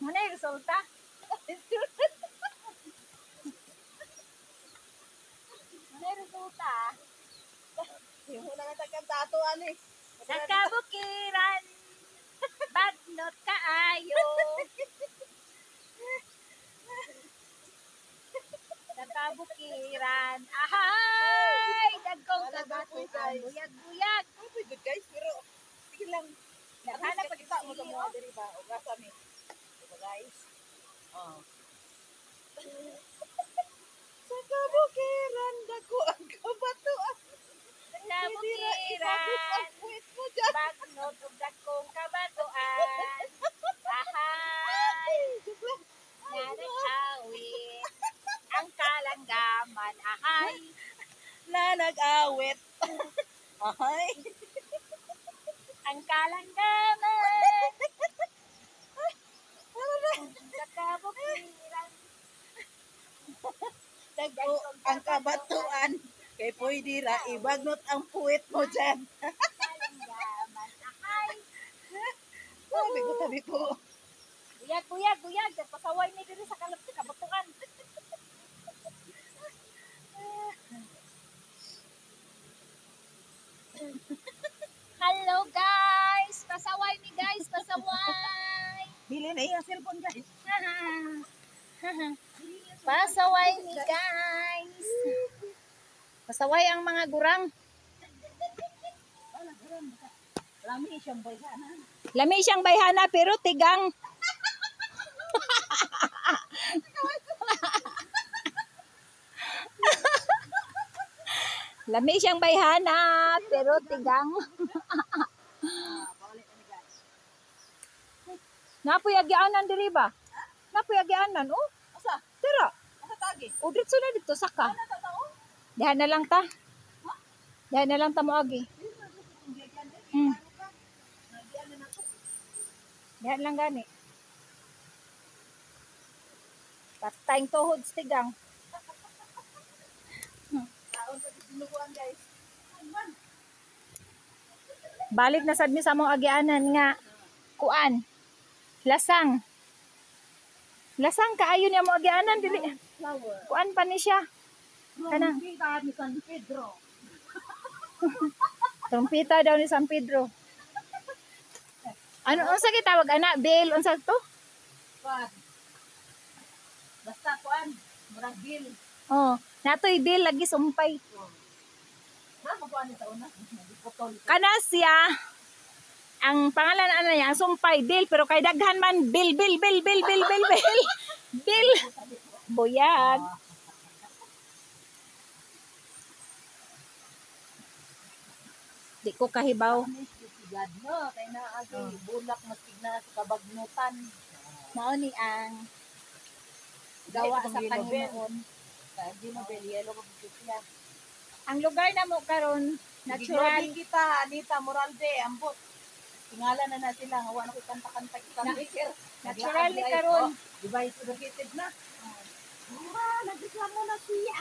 Muna yung resulta. Muna yung resulta. Yung muna nga tagkantatuan eh. Sa kabukiran, bagnot kaayo. Sa kabukiran, ahay! Dagkong kabatuan, buyag-buyag. Okay, good guys, pero sige lang. Naghanap pa Kita mo sa si mga diri ba? O gasa mi. Diba guys? Oh. Sa kabukiran, dako ang kabatuan. Sa kabukiran, Wait mo dyan. bagnot ug dagkong kabatuan. Ahay! Na nag-awit, ang kalanggaman, ahay! Na nag-awit. Ahay. Ang kalanggaman! Sa kabukiran, Dako ang kabatuan. Kay pwede ra ibagnot ang puwit mo dyan. kalanggaman, ahay! Tabi ko. Buyag, buyag, buyag! Pasaway ni diri sa kabatuan. Hello guys! Pasaway ni guys, pasaway! Bili na iyang cellphone guys. Pasaway ni guys! Pasaway ang mga gurang. Lami siyang bayhana. Lami siyang bayhana pero tigang. Lami siyang bayhana pero tigang. Napuyagyanan diri ba? Napuyagyanan oh. Asa? Tara. Asa tagi? Udrit sila dito saka. Ano ta tao? Dihan na lang ta. Dihan na lang ta mo agi. Dihan lang gani. Patayng tuhod sa tigang. Taon pa dinuguan guys. Balik na sad mi sa among agianan nga kuan. Lasang. Lasang kaayo niya mo agianan dili. Flower. Kuan pa ni siya. Kanang Kita ni San Pedro. trompeta daw ni San Pedro. Ano unsa gitawag ana? Bell unsa to? Kuan. Basta kuan, murag bill. Oh, natoy bell lagi sumpay. Na mo kuan sa una. Putol. Kana siya ang pangalan ano niya, ang sumpay Bill pero kay daghan man Bill. Bill. Buyag. Di ko kahibaw. God no, kay na agi bulak masig na sa kabagnutan. Mao ni ang gawa sa Panginoon. Hindi mo bel yellow ko siya. Ang lugar na mo karon natural. Natural kita Anita Moralde ambot. Tingala na sila nga wala ko kanta-kanta kita. Natural ni karon. Device educated na. Nagreklamo na siya.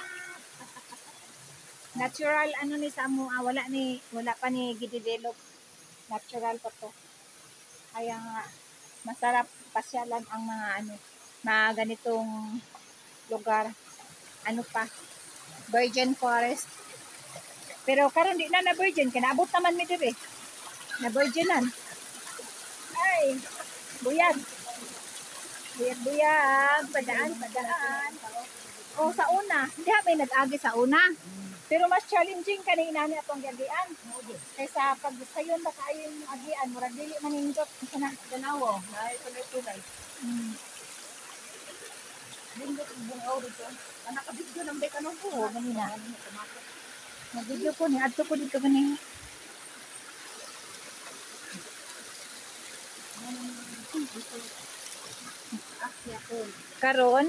Natural ano ni sa mo wala pa ni gidevelop. Natural pa to. Kaya nga masarap pasyalan ang mga mga ganitong lugar. Ano pa? Virgin Forest. Pero karon di na virgin kinaabot naman mi dire. Na virginan. Ay, buyag. Buyag, padaan. O sa una, hindi may nag-agi sa una. Pero mas challenging kanina ni atong gagian. Kaysa pag sayon ba kayo yung agian, murag dili manindot kana Ganawo, ay tunay-tunay. Lindot ang bungaw dito. Anak kabidyo ng beka nung po. ganina. Nag-video ko ni adto ko dito kanina. Karon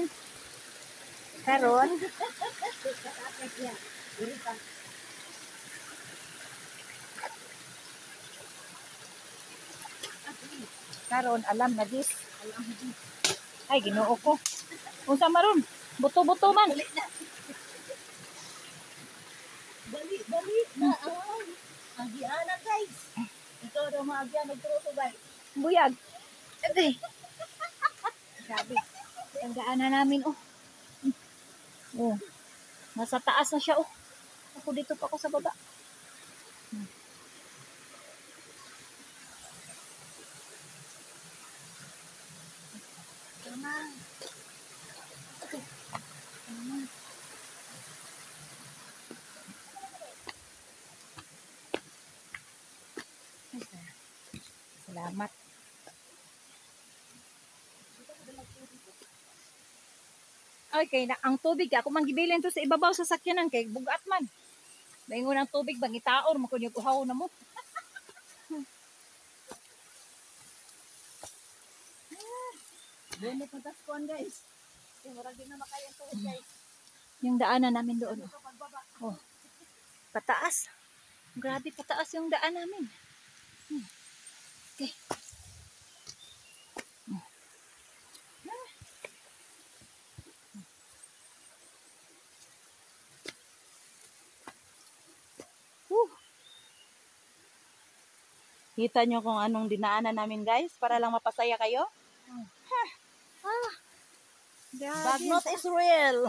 karon alam na dis. Ay Ginoo ko. Unsa maron? Buto-buto man. Bali na ang agiana guys. Ito daw mga agiana nagturo guys. Buyag. Ate. Grabe. Ang daanan namin, oh. Oh. Nasa taas na siya, oh. Ako dito pa ako sa baba. Tama. Okay. Tama. Salamat. Okay, na ang tubig ako manggibilin to sa ibabaw sa sakyanan kay bugat man. Maingon ang tubig bang itaor mo kunya uhaw na mo. Doon na pataskuan guys. Murag din na makaya to guys. Yung daanan namin doon. Oh. Pataas. Grabe pataas yung daan namin. Okay. Kita nyo kung anong dinaanan namin guys para lang mapasaya kayo. Grabe. Bagnot is real.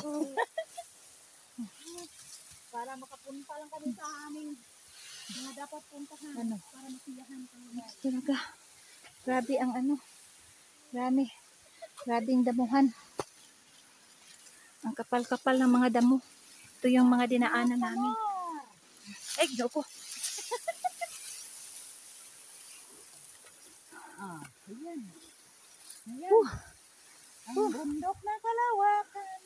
Para makapunta lang kami sa aming mga dapat puntahan. Ano? Para masiyahan kami. Talaga. Grabe ang ano. Grabe. Grabing damuhan. Ang kapal-kapal ng mga damo. Ito yung mga dinaanan namin. Eh, ko. Ayan. Ayan. Ang bundok na kalawakan.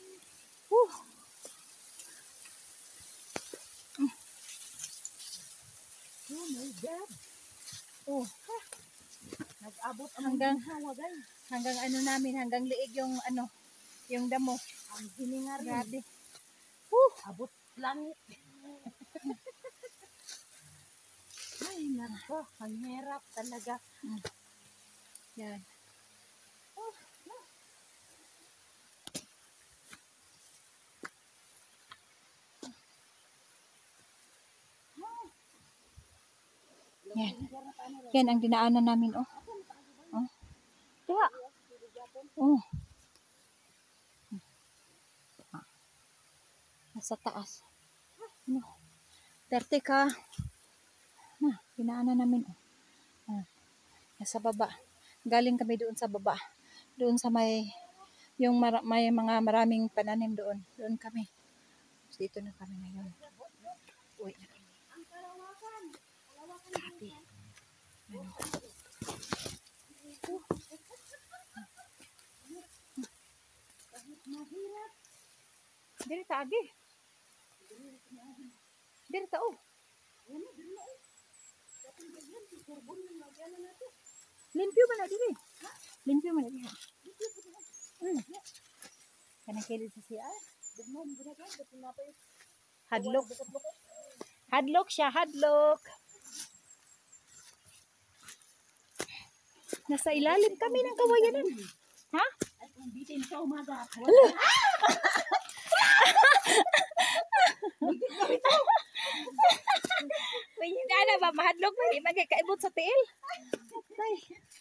Oh my God. Oh. Nag-abot Hanggang hawa guys. hanggang ano namin, hanggang liig yung ano, yung damo. Ang hininga rin. Grabe. Abot langit. Ay nako, ang hirap talaga. Yan. Yan. Yan ang dinaanan namin, oh. Oh. Kaya. Oh. Nasa taas. Ano? 30 ka. Dinaanan namin, oh. Nasa baba. Galing kami doon sa baba. Doon sa may yung may mga maraming pananim doon. Doon kami. So, dito na kami ngayon. Uwi na kami. Grabe. Diri ta agi. Diri ta oh. Limpyo man na diri. Limpyo man na diri. Kanang kilid sa siya. Hadlok. Hadlok siya, hadlok. Nasa ilalim kami ng kawayanan. Ha? Ay kung bitin sa umaga. May na ba mahadlok pa di magkaibot sa tiil. Ay.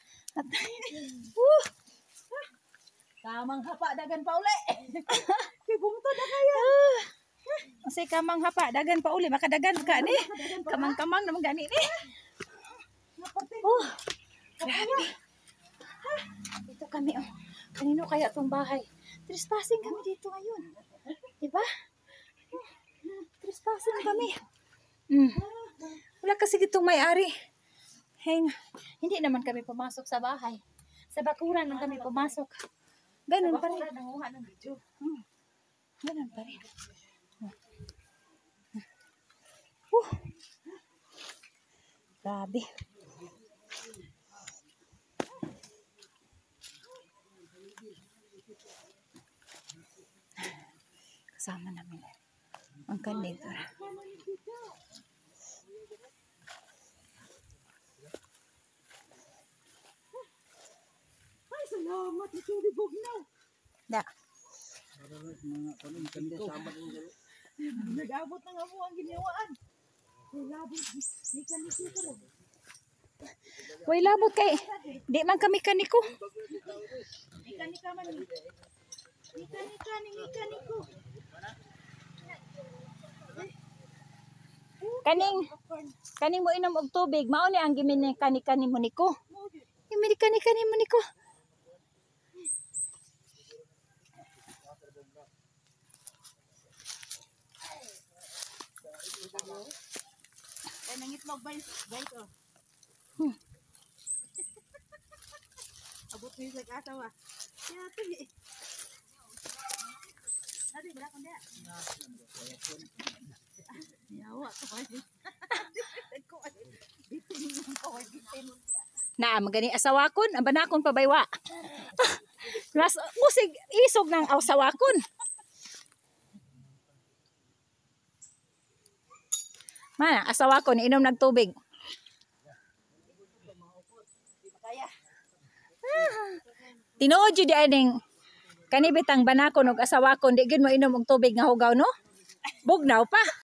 Kamang hapa dagan pa uli. Kay bungtod na kaya. Kasi kamang hapa dagan pa uli makadagan ka ni. Kamang-kamang naman gani ni. Oh. Grabe. Dito kami oh. Kanino kaya tong bahay? Trespassing kami dito ngayon. Diba? Trespassing kami. Wala kasi ditong may-ari. Hindi naman kami pumasok sa bahay. Sa bakuran lang kami pumasok. Ganun pa rin. Ganun pa rin. Grabe. Kasama namin ang kanito. Ay salamat ito di bugnaw. Da. Nag-abot na nga mo ang ginawaan. Ay labot. May kanito ko rin. Way labot kay di man kami kaniko. Ika man ni. Ika ko. Kaning mo inom og tubig, mao ni ang gimini kani mo niko. Gimini kani mo niko. Ay nangitlog guys oh. Abot ni sa asawa. Ya ti. Adi bra kon dia. Yawa ko ay. Ko ay. Bitin ko ay bitin. Na magani asawakon, ang banakon pa baywa. Las musig isog ng asawakon. Mana asawakon inom ng tubig. Kaya. Tinuod jud di aning kanibitang banakon og asawakon di gid mo inom og tubig nga hugaw no? Bugnaw pa.